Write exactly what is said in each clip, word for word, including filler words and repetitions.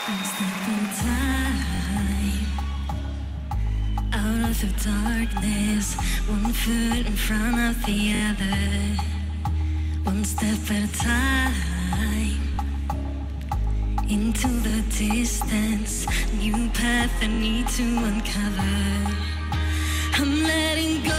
One step in time, out of the darkness, one foot in front of the other. One step at a time, into the distance, new path I need to uncover. I'm letting go.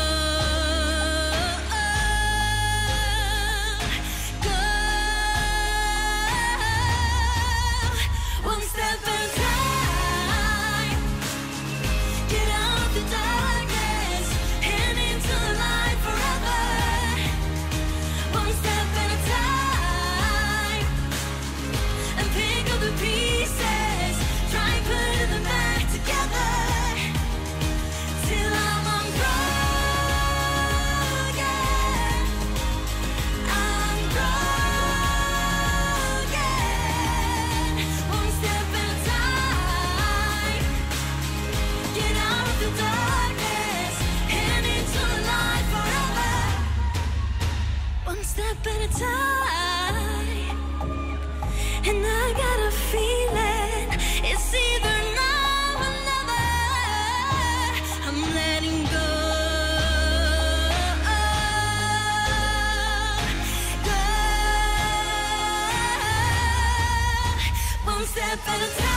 Step at a time, and I got a feeling it's either now or never. I'm letting go, go. One step at a time.